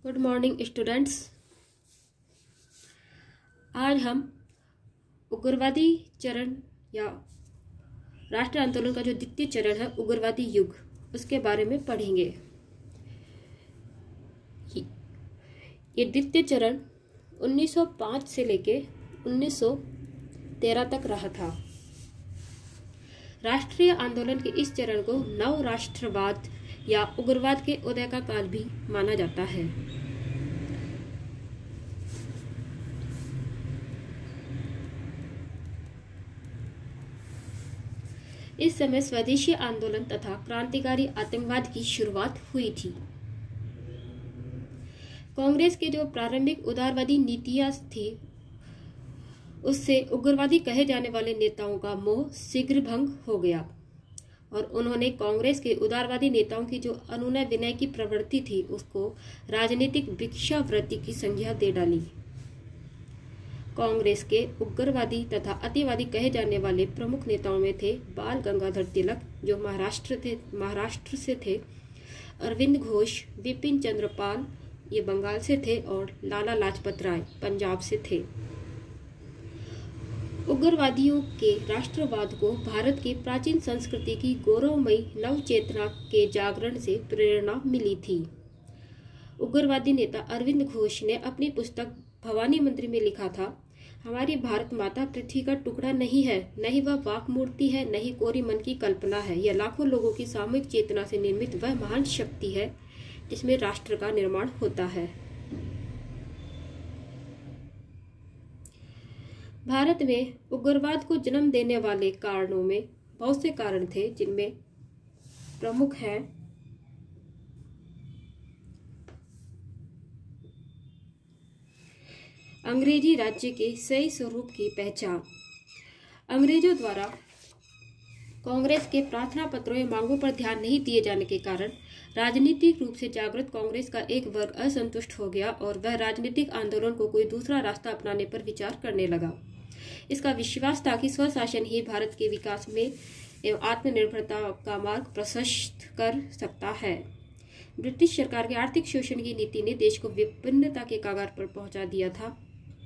Good morning students. आज हम उग्रवादी चरण या राष्ट्रीय आंदोलन का जो द्वितीय चरण है उग्रवादी युग, उसके बारे में पढ़ेंगे। ये द्वितीय चरण 1905 से लेके 1913 तक रहा था। राष्ट्रीय आंदोलन के इस चरण को नव राष्ट्रवाद या उग्रवाद के उदय का काल भी माना जाता है। इस समय स्वदेशी आंदोलन तथा क्रांतिकारी आतंकवाद की शुरुआत हुई थी। कांग्रेस के जो प्रारंभिक उदारवादी नीतियां थी, उससे उग्रवादी कहे जाने वाले नेताओं का मोह शीघ्र भंग हो गया और उन्होंने कांग्रेस के उदारवादी नेताओं की जो अनुनय विनय की प्रवृत्ति थी, उसको राजनीतिक भिक्षावृत्ति की संज्ञा दे डाली। कांग्रेस के उग्रवादी तथा अतिवादी कहे जाने वाले प्रमुख नेताओं में थे बाल गंगाधर तिलक, जो महाराष्ट्र से थे, अरविंद घोष, बिपिन चंद्र पाल, ये बंगाल से थे, और लाला लाजपत राय पंजाब से थे। उग्रवादियों के राष्ट्रवाद को भारत की प्राचीन संस्कृति की गौरवमयी नव चेतना के जागरण से प्रेरणा मिली थी। उग्रवादी नेता अरविंद घोष ने अपनी पुस्तक भवानी मंदिर में लिखा था, हमारी भारत माता पृथ्वी का टुकड़ा नहीं है, न ही वह वाक मूर्ति है, न ही कोरी मन की कल्पना है। यह लाखों लोगों की सामूहिक चेतना से निर्मित वह महान शक्ति है जिसमें राष्ट्र का निर्माण होता है। भारत में उग्रवाद को जन्म देने वाले कारणों में बहुत से कारण थे, जिनमें प्रमुख है अंग्रेजी राज्य के सही स्वरूप की पहचान। अंग्रेजों द्वारा कांग्रेस के प्रार्थना पत्रों या मांगों पर ध्यान नहीं दिए जाने के कारण राजनीतिक रूप से जागृत कांग्रेस का एक वर्ग असंतुष्ट हो गया और वह राजनीतिक आंदोलन को कोई दूसरा रास्ता अपनाने पर विचार करने लगा। इसका विश्वास था कि स्वशासन ही भारत के विकास में एवं आत्मनिर्भरता का मार्ग प्रशस्त कर सकता है। ब्रिटिश सरकार के आर्थिक शोषण की नीति ने देश को विभिन्नता के कगार पर पहुंचा दिया था।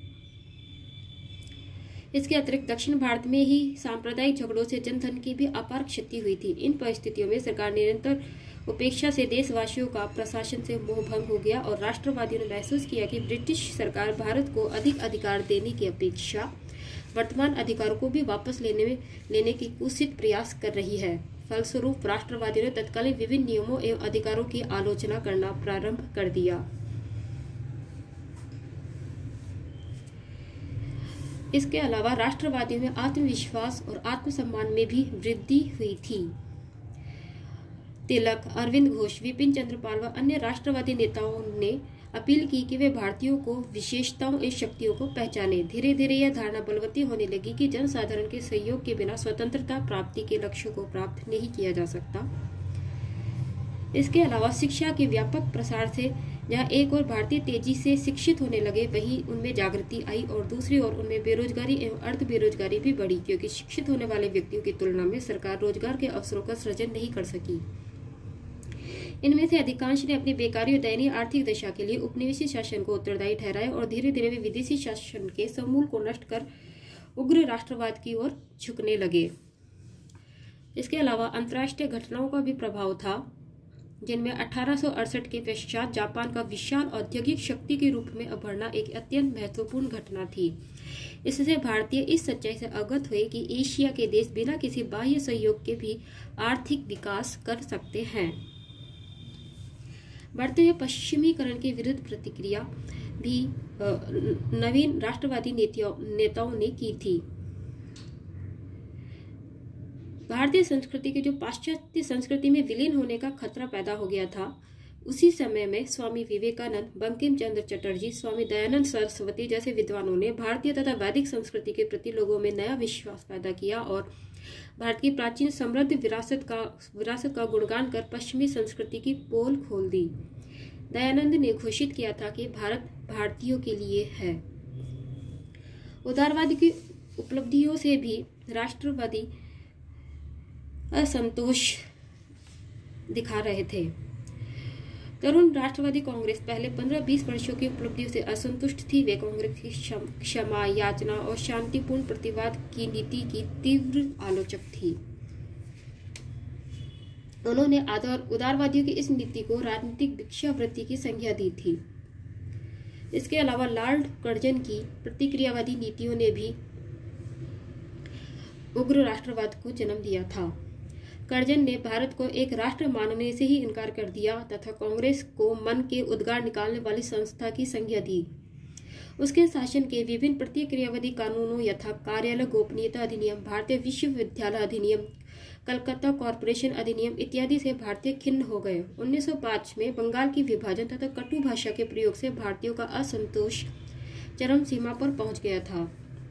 इसके अतिरिक्त दक्षिण भारत में ही सांप्रदायिक झगड़ों से जनधन की भी अपार क्षति हुई थी। इन परिस्थितियों में सरकार निरंतर उपेक्षा से देशवासियों का प्रशासन से मोह भंग हो गया और राष्ट्रवादियों ने महसूस किया कि ब्रिटिश सरकार भारत को अधिक अधिकार देने की अपेक्षा वर्तमान अधिकारों को भी वापस लेने की कुत्सित प्रयास कर रही है। फलस्वरूप राष्ट्रवादियों ने तत्कालीन विभिन्न नियमों एवं अधिकारों की आलोचना करना प्रारंभ कर दिया। इसके अलावा राष्ट्रवादियों में आत्मविश्वास और आत्मसम्मान में भी वृद्धि हुई थी। तिलक, अरविंद घोष, विपिन चंद्र पाल व अन्य राष्ट्रवादी नेताओं ने अपील की कि वे भारतीयों को विशेषताओं एवं शक्तियों को पहचाने। धीरे धीरे यह धारणा बलवती होने लगी कि जनसाधारण के सहयोग के बिना स्वतंत्रता प्राप्ति के लक्ष्य को प्राप्त नहीं किया जा सकता। इसके अलावा शिक्षा के व्यापक प्रसार से जहां एक ओर भारतीय तेजी से शिक्षित होने लगे, वहीं उनमें जागृति आई और दूसरी ओर उनमें बेरोजगारी एवं अर्ध बेरोजगारी भी बढ़ी, क्योंकि शिक्षित होने वाले व्यक्तियों की तुलना में सरकार रोजगार के अवसरों का सृजन नहीं कर सकी। इनमें से अधिकांश ने अपनी बेकारी और दयनीय आर्थिक दशा के लिए उपनिवेशी शासन को उत्तरदायी ठहराया और धीरे धीरे वे विदेशी शासन के समूल को नष्ट कर उग्र राष्ट्रवाद की ओर झुकने लगे। इसके अलावा अंतर्राष्ट्रीय घटनाओं का भी प्रभाव था, जिनमें 1868 के पश्चात जापान का विशाल औद्योगिक शक्ति के रूप में उभरना एक अत्यंत महत्वपूर्ण घटना थी। इससे भारतीय इस सच्चाई से अवगत हुए कि एशिया के देश बिना किसी बाह्य सहयोग के भी आर्थिक विकास कर सकते हैं। बढ़ते हुए पश्चिमीकरण के विरुद्ध प्रतिक्रिया भी नवीन राष्ट्रवादी नेताओं ने की थी। भारतीय संस्कृति के जो पाश्चात्य संस्कृति में विलीन होने का खतरा पैदा हो गया था, उसी समय में स्वामी विवेकानंद, बंकिम चंद्र चटर्जी, स्वामी दयानंद सरस्वती जैसे विद्वानों ने भारतीय तथा वैदिक संस्कृति के प्रति लोगों में नया विश्वास पैदा किया और भारत की प्राचीन समृद्ध विरासत का गुणगान कर पश्चिमी संस्कृति की पोल खोल दी। दयानंद ने घोषित किया था कि भारत भारतीयों के लिए है। उदारवाद की उपलब्धियों से भी राष्ट्रवादी असंतोष दिखा रहे थे। तरुण राष्ट्रवादी कांग्रेस पहले 15-20 वर्षों की उपलब्धियों से असंतुष्ट थी। वे कांग्रेस की क्षमा याचना और शांतिपूर्ण प्रतिवाद की नीति की तीव्र आलोचक थी। उन्होंने उदारवादियों की इस नीति को राजनीतिक भिक्षावृत्ति की संज्ञा दी थी। इसके अलावा लॉर्ड कर्जन की प्रतिक्रियावादी नीतियों ने भी उग्र राष्ट्रवाद को जन्म दिया था। कर्जन ने भारत को एक राष्ट्र मानने से ही इनकार कर दिया तथा कांग्रेस को मन के उद्गार निकालने वाली संस्था की संज्ञा दी। उसके शासन के विभिन्न प्रतिक्रियावादी कानूनों यथा कार्यालय गोपनीयता अधिनियम, भारतीय विश्वविद्यालय अधिनियम, कलकत्ता कॉरपोरेशन अधिनियम इत्यादि से भारतीय खिन्न हो गए। 1905 में बंगाल की विभाजन तथा कटु भाषा के प्रयोग से भारतीयों का असंतोष चरम सीमा पर पहुंच गया था।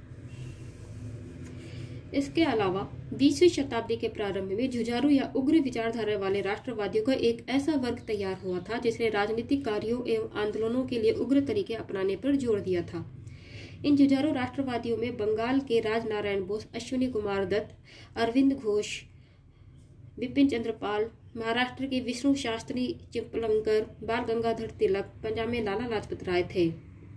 इसके अलावा 20वीं शताब्दी के प्रारंभ में जुझारू या उग्र विचारधारा वाले राष्ट्रवादियों का एक ऐसा वर्ग तैयार हुआ था जिसने राजनीतिक कार्यों एवं आंदोलनों के लिए उग्र तरीके अपनाने पर जोर दिया था। इन जुझारू राष्ट्रवादियों में बंगाल के राजनारायण बोस, अश्विनी कुमार दत्त, अरविंद घोष, बिपिन चंद्र पाल, महाराष्ट्र के विष्णु शास्त्री चिपलंकर, बाल गंगाधर तिलक, पंजाब में लाला लाजपत राय थे।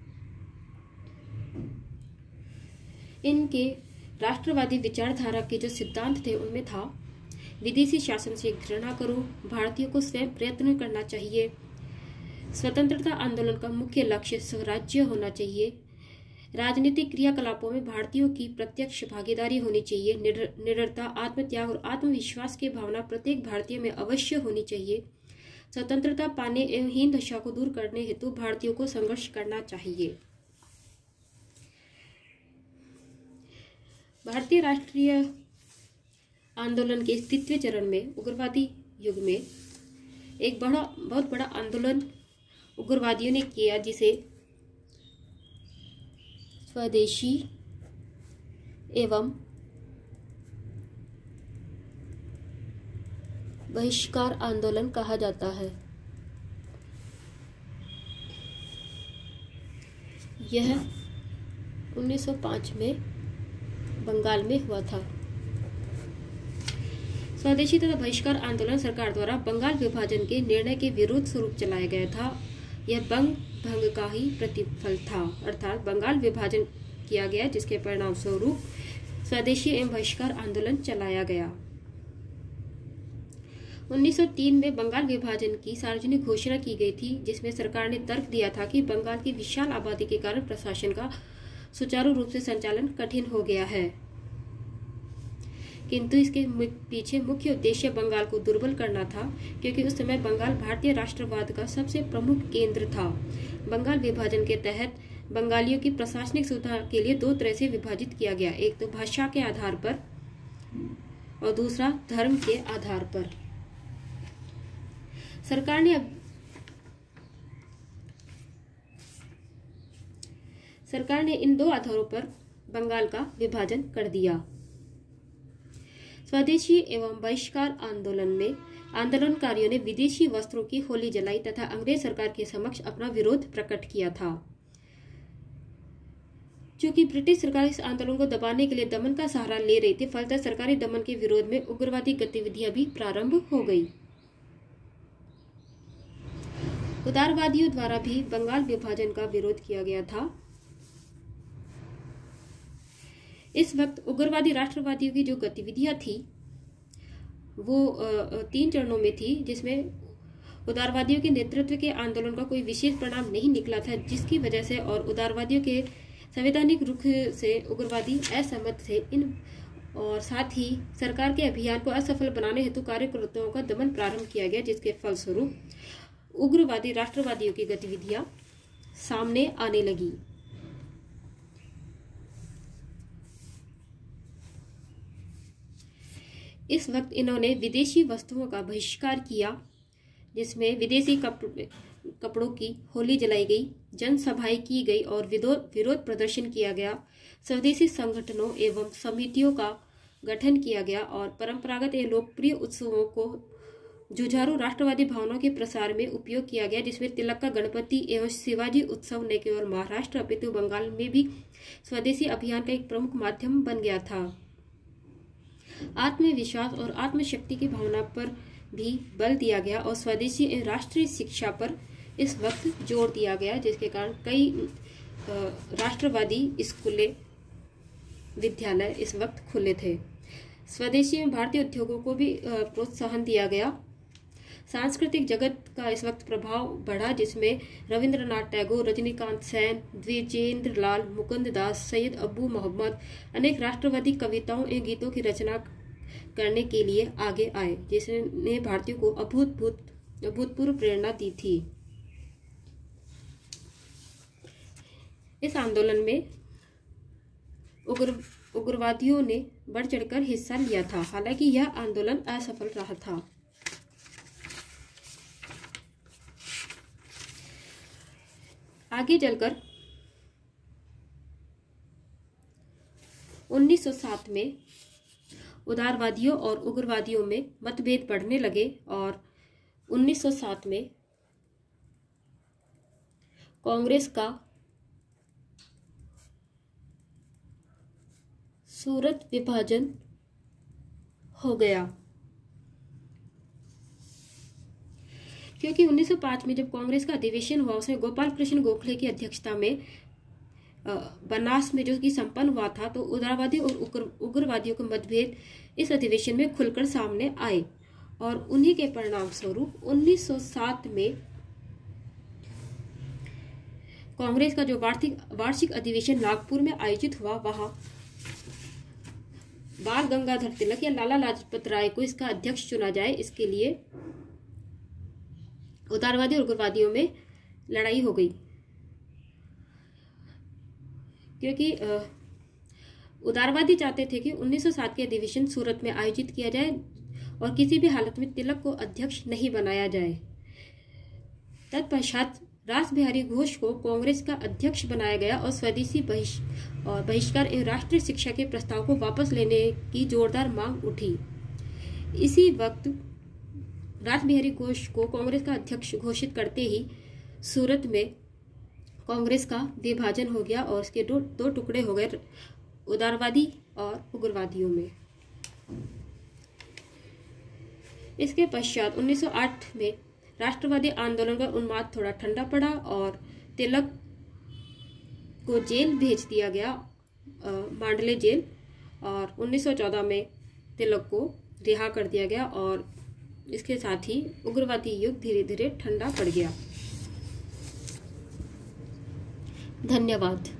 इनके राष्ट्रवादी विचारधारा के जो सिद्धांत थे उनमें था विदेशी शासन से घृणा करो, भारतीयों को स्वयं प्रयत्न करना चाहिए, स्वतंत्रता आंदोलन का मुख्य लक्ष्य स्वराज्य होना चाहिए, राजनीतिक क्रियाकलापों में भारतीयों की प्रत्यक्ष भागीदारी होनी चाहिए, निडरता, आत्मत्याग और आत्मविश्वास की भावना प्रत्येक भारतीय में अवश्य होनी चाहिए, स्वतंत्रता पाने एवं हीन दशा को दूर करने हेतु भारतीयों को संघर्ष करना चाहिए। भारतीय राष्ट्रीय आंदोलन के तृतीय चरण में उग्रवादी युग में एक बहुत बड़ा आंदोलन उग्रवादियों ने किया जिसे स्वदेशी एवं बहिष्कार आंदोलन कहा जाता है। यह 1905 में बंगाल में हुआ था। स्वदेशी तथा बहिष्कार आंदोलन सरकार द्वारा बंगाल विभाजन के निर्णय के विरोध स्वरूप चलाया गया था। यह भंग का ही प्रतिफल था, अर्थात बंगाल विभाजन किया गया जिसके परिणाम स्वरूप स्वदेशी एवं बहिष्कार आंदोलन चलाया गया। 1903 में बंगाल विभाजन की सार्वजनिक घोषणा की गई थी जिसमें सरकार ने तर्क दिया था कि बंगाल की विशाल आबादी के कारण प्रशासन का सुचारू रूप से संचालन कठिन हो गया है, किंतु इसके पीछे मुख्य उद्देश्य बंगाल को दुर्बल करना था क्योंकि उस समय बंगाल भारतीय राष्ट्रवाद का सबसे प्रमुख केंद्र था। बंगाल विभाजन के तहत बंगालियों की प्रशासनिक सुविधा के लिए दो तरह से विभाजित किया गया, एक तो भाषा के आधार पर और दूसरा धर्म के आधार पर। सरकार ने इन दो आधारों पर बंगाल का विभाजन कर दिया। स्वदेशी एवं बहिष्कार आंदोलन में आंदोलनकारियों ने विदेशी वस्त्रों की होली जलाई तथा अंग्रेज सरकार के समक्ष अपना विरोध प्रकट किया था। चूंकि ब्रिटिश सरकार इस आंदोलन को दबाने के लिए दमन का सहारा ले रही थी, फलतः सरकारी दमन के विरोध में उग्रवादी गतिविधियां भी प्रारंभ हो गई। उदारवादियों द्वारा भी बंगाल विभाजन का विरोध किया गया था। इस वक्त उग्रवादी राष्ट्रवादियों की जो गतिविधियां थी वो 3 चरणों में थी, जिसमें उदारवादियों के नेतृत्व के आंदोलन का कोई विशेष परिणाम नहीं निकला था, जिसकी वजह से और उदारवादियों के संवैधानिक रुख से उग्रवादी असहमत थे। और साथ ही सरकार के अभियान को असफल बनाने हेतु कार्यकर्ताओं का दमन प्रारंभ किया गया, जिसके फलस्वरूप उग्रवादी राष्ट्रवादियों की गतिविधियां सामने आने लगी। इस वक्त इन्होंने विदेशी वस्तुओं का बहिष्कार किया, जिसमें विदेशी कपड़ों की होली जलाई गई, जनसभाएं की गई और विरोध प्रदर्शन किया गया। स्वदेशी संगठनों एवं समितियों का गठन किया गया और परंपरागत एवं लोकप्रिय उत्सवों को जुझारू राष्ट्रवादी भावनाओं के प्रसार में उपयोग किया गया, जिसमें तिलक का गणपति एवं शिवाजी उत्सव न केवल महाराष्ट्र अपितु बंगाल में भी स्वदेशी अभियान का एक प्रमुख माध्यम बन गया था। आत्मविश्वास और आत्मशक्ति की भावना पर भी बल दिया गया और स्वदेशी एवं राष्ट्रीय शिक्षा पर इस वक्त जोर दिया गया, जिसके कारण कई राष्ट्रवादी स्कूलें, विद्यालय इस वक्त खुले थे। स्वदेशी एवं भारतीय उद्योगों को भी प्रोत्साहन दिया गया। सांस्कृतिक जगत का इस वक्त प्रभाव बढ़ा, जिसमें रविंद्रनाथ टैगोर, रजनीकांत सेन, द्विजेंद्र लाल, मुकुंद दास, सैयद अबू मोहम्मद अनेक राष्ट्रवादी कविताओं एवं गीतों की रचना करने के लिए आगे आए, जिसने भारतीयों को अभूतपूर्व प्रेरणा दी थी। इस आंदोलन में उग्रवादियों ने बढ़ चढ़कर हिस्सा लिया था, हालांकि यह आंदोलन असफल रहा था। आगे चलकर 1907 में उदारवादियों और उग्रवादियों में मतभेद बढ़ने लगे और 1907 में कांग्रेस का सूरत विभाजन हो गया, क्योंकि 1905 में जब कांग्रेस का अधिवेशन हुआ, उसमें गोपाल कृष्ण गोखले की अध्यक्षता में बनास में जो कि संपन्न हुआ था, तो उदारवादी और उग्रवादियों के मतभेद इस अधिवेशन में खुलकर सामने आए और उन्हीं के परिणाम स्वरूप 1907 में कांग्रेस का जो वार्षिक अधिवेशन नागपुर में आयोजित हुआ, वहां बाल गंगाधर तिलक या लाला लाजपत राय को इसका अध्यक्ष चुना जाए, इसके लिए उदारवादी और उग्रवादियों में लड़ाई हो गई, क्योंकि उदारवादी चाहते थे कि 1907 के अधिवेशन सूरत में आयोजित किया जाए और किसी भी हालत में तिलक को अध्यक्ष नहीं बनाया जाए। तत्पश्चात रास बिहारी घोष को कांग्रेस का अध्यक्ष बनाया गया और स्वदेशी बहिष्कार एवं राष्ट्रीय शिक्षा के प्रस्ताव को वापस लेने की जोरदार मांग उठी। इसी वक्त रास बिहारी घोष को कांग्रेस का अध्यक्ष घोषित करते ही सूरत में कांग्रेस का विभाजन हो गया और इसके दो टुकड़े हो गए, उदारवादी और उग्रवादियों में। इसके पश्चात 1908 में राष्ट्रवादी आंदोलन का उन्माद थोड़ा ठंडा पड़ा और तिलक को जेल भेज दिया गया, मांडले जेल, और 1914 में तिलक को रिहा कर दिया गया और इसके साथ ही उग्रवादी युग धीरे धीरे ठंडा पड़ गया। धन्यवाद।